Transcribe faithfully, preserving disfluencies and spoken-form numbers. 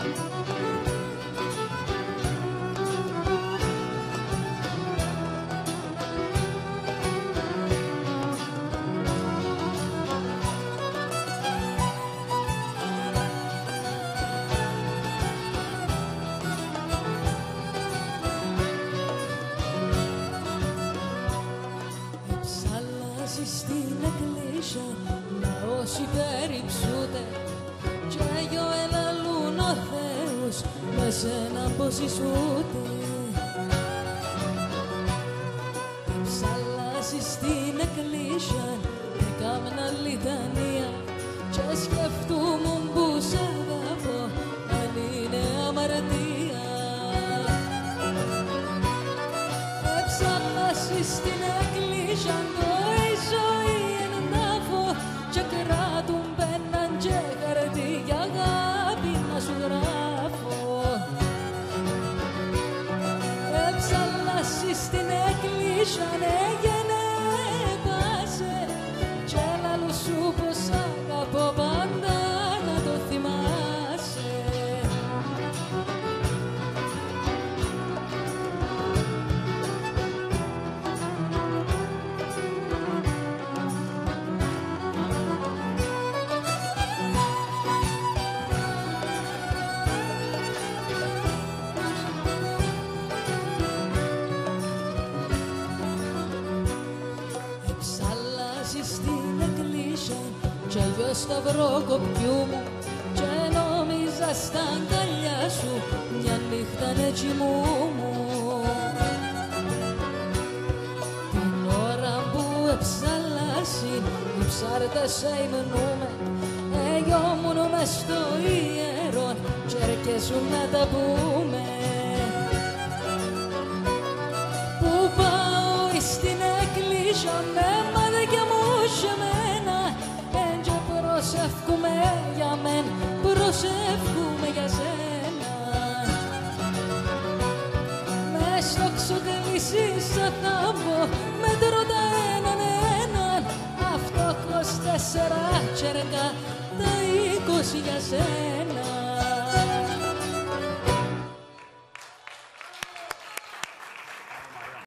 Στην εκκλήσια να όσοι περιψούτε και γιο ελαλούν ο Θεός με σένα πως ζησούτε. Ψαλάσεις στην εκκλήσια και κάμνα λιτανία και σκεφτούμουν που σ' αγαπώ αν είναι αμαρτία. Ψαλάσεις στην εκκλήσια ζωή είναι τάφο και κράτουν πέναν και χαρτί για αγάπη να σου γράφω. Εψαλάσεις στην εκκλήσια ναι γενέπασε και λαλού σου πως αγαπώ πάντα να το θυμάσαι. Στην εκκλήσια και γιο σταυρό κοπιού μου και νόμιζα στα αγκαλιά σου μια νύχτα ναι κοιμούμουν. Την ώρα που εψαλάσει οι ψάρτες αϊμνούμε εγιόμουν μες στο ιερό και έρχεσουν να τα πούμε. Που πάω στην εκκλήσια με μάτια μου σε μένα εν και προσεύχουμε για μεν, προσεύχουμε για σένα. Μες στο ξοκλήσεις θα θαύω μέτρω τα έναν έναν αυτό είκοσι τέσσερα τσέρκα τα είκοσι για σένα.